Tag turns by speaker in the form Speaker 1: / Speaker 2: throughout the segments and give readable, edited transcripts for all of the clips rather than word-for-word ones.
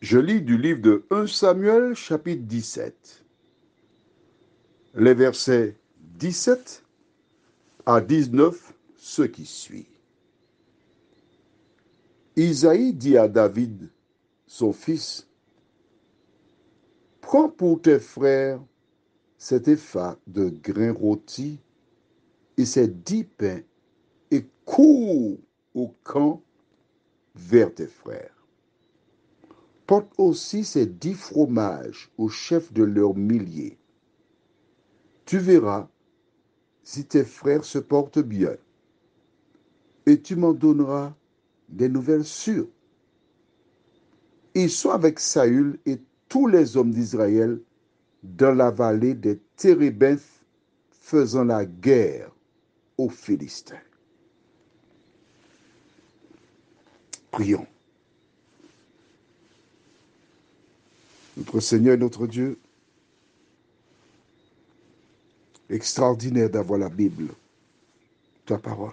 Speaker 1: Je lis du livre de 1 Samuel, chapitre 17, les versets 17 à 19, ce qui suit. Isaïe dit à David, son fils, « Prends pour tes frères cet épha de grains rôtis et ces 10 pains et cours au camp vers tes frères. Porte aussi ces 10 fromages au chef de leurs milliers. Tu verras si tes frères se portent bien, et tu m'en donneras des nouvelles sûres. » Ils sont avec Saül et tous les hommes d'Israël dans la vallée des Térébinth, faisant la guerre aux Philistins. Prions. Notre Seigneur et notre Dieu, extraordinaire d'avoir la Bible, ta parole.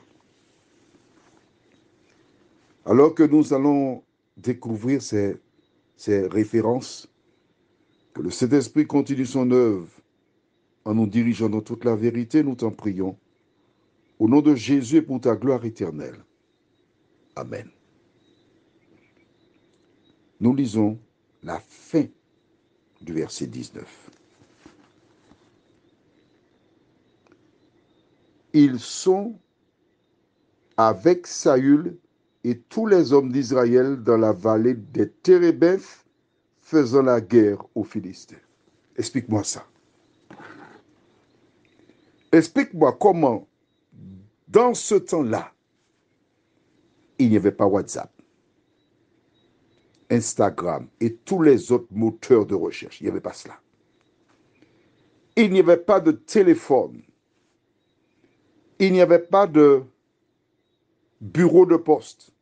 Speaker 1: Alors que nous allons découvrir ces références, que le Saint-Esprit continue son œuvre en nous dirigeant dans toute la vérité, nous t'en prions. Au nom de Jésus et pour ta gloire éternelle. Amen. Nous lisons la fin du verset 19. Ils sont avec Saül et tous les hommes d'Israël dans la vallée des Térébinth, faisant la guerre aux Philistins. Explique-moi ça. Explique-moi comment, dans ce temps-là, il n'y avait pas WhatsApp, Instagram et tous les autres moteurs de recherche. Il n'y avait pas cela. Il n'y avait pas de téléphone. Il n'y avait pas de bureau de poste.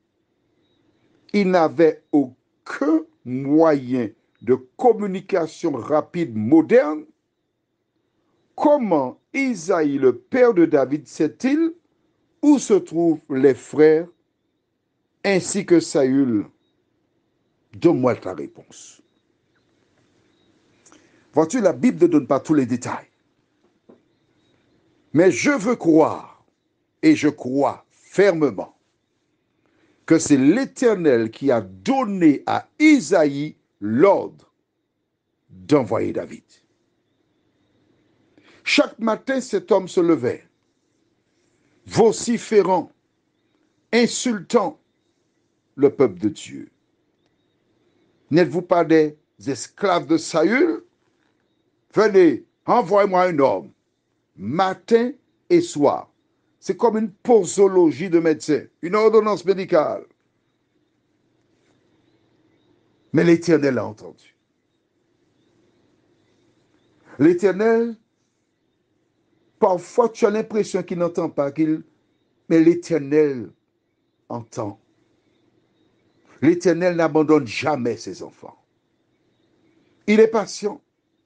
Speaker 1: Il n'avait aucun moyen de communication rapide moderne. Comment Isaïe, le père de David, sait-il où se trouvent les frères ainsi que Saül? Donne-moi ta réponse. Vois-tu, la Bible ne donne pas tous les détails. Mais je veux croire, et je crois fermement, que c'est l'Éternel qui a donné à Isaïe l'ordre d'envoyer David. Chaque matin, cet homme se levait, vociférant, insultant le peuple de Dieu. N'êtes-vous pas des esclaves de Saül? Venez, envoyez-moi un homme, matin et soir. C'est comme une posologie de médecin, une ordonnance médicale. Mais l'Éternel a entendu. L'Éternel, parfois tu as l'impression qu'il n'entend pas, mais l'Éternel entend. L'Éternel n'abandonne jamais ses enfants. Il est patient.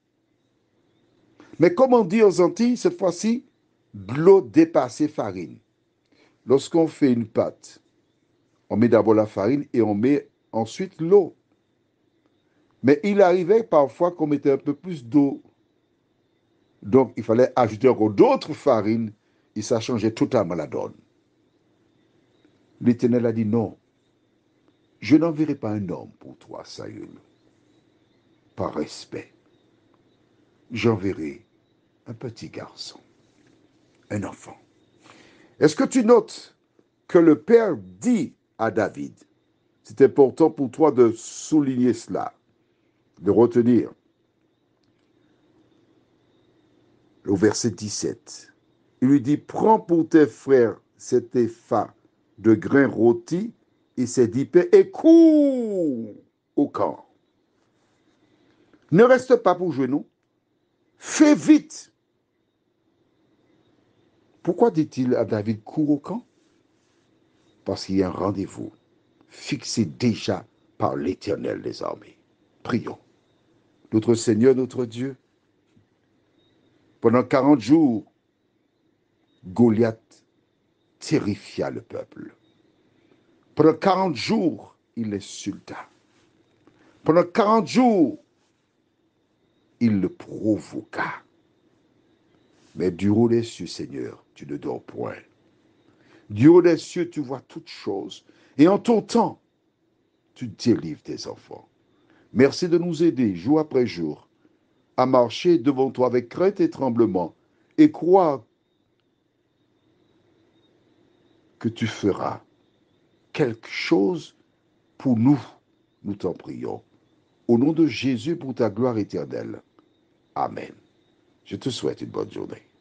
Speaker 1: Mais comme on dit aux Antilles, cette fois-ci, de l'eau dépassée farine. Lorsqu'on fait une pâte, on met d'abord la farine et on met ensuite l'eau. Mais il arrivait parfois qu'on mettait un peu plus d'eau. Donc, il fallait ajouter encore d'autres farines et ça changeait totalement la donne. L'Éternel a dit non. Je n'enverrai pas un homme pour toi, Saül. Par respect, j'enverrai un petit garçon, un enfant. Est-ce que tu notes que le Père dit à David, c'est important pour toi de souligner cela, de retenir au verset 17. Il lui dit, prends pour tes frères cet épha de grains rôtis et ces 10 pains et cours au camp. Ne reste pas pour jouer, non. Fais vite. Pourquoi dit-il à David, cours au camp? Parce qu'il y a un rendez-vous fixé déjà par l'Éternel des armées. Prions. Notre Seigneur, notre Dieu, pendant 40 jours, Goliath terrifia le peuple. Pendant 40 jours, il l'insulta. Pendant 40 jours, il le provoqua. Mais du haut des cieux, Seigneur, tu ne dors point. Du haut des cieux, tu vois toutes choses. Et en ton temps, tu délivres tes enfants. Merci de nous aider jour après jour à marcher devant toi avec crainte et tremblement et croire que tu feras quelque chose pour nous. Nous t'en prions. Au nom de Jésus pour ta gloire éternelle. Amen. Je te souhaite une bonne journée.